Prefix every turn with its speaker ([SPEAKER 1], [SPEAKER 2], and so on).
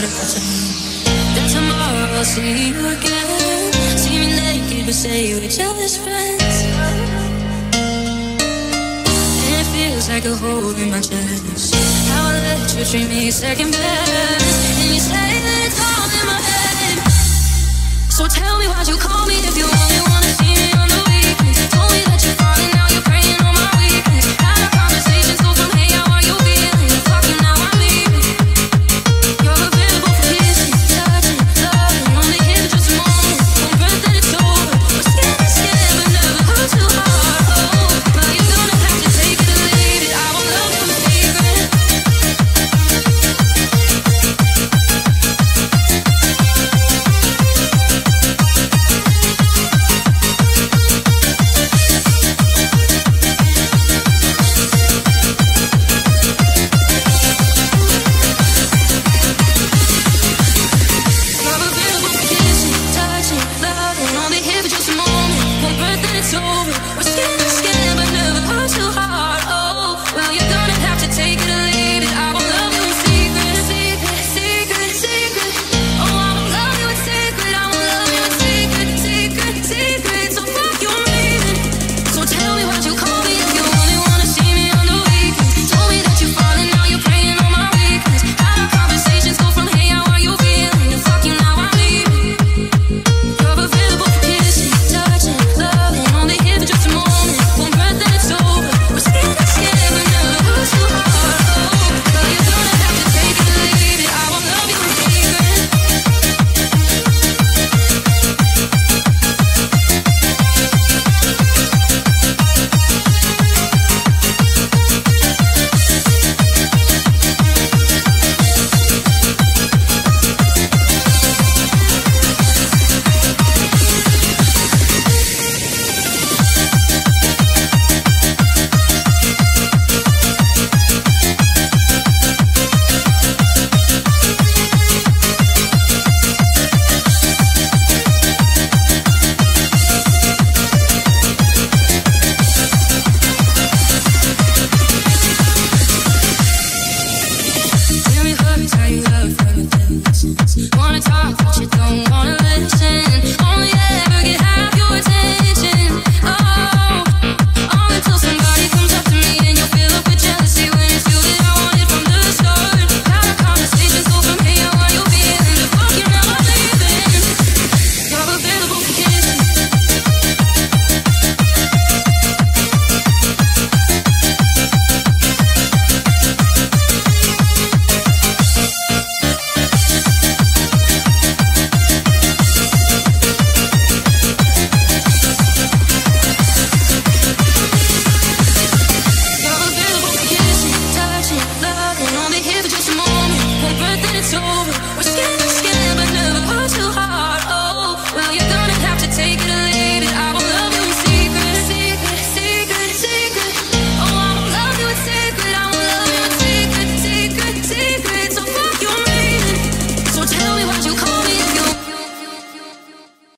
[SPEAKER 1] gotta catch me. Then tomorrow I'll see you again. See me naked but say we're just friends. And it feels like a hole in my chest. How I let you treat me second best. And you say that it's all in my head. So tell me why'd you call me if you only wanna see me on the weekends. Told me that you're falling, now you're praying on my weakness. Had our conversations go from hey, how are you feeling? Fuck you, now I'm leaving. You're available for kissing, touching, loving. Only here for just a moment. One breath and it's over. We're scared, but never go too hard. Oh, now you're gonna have to take it or leave it. I will love you in secret. Wanna talk, but you don't wanna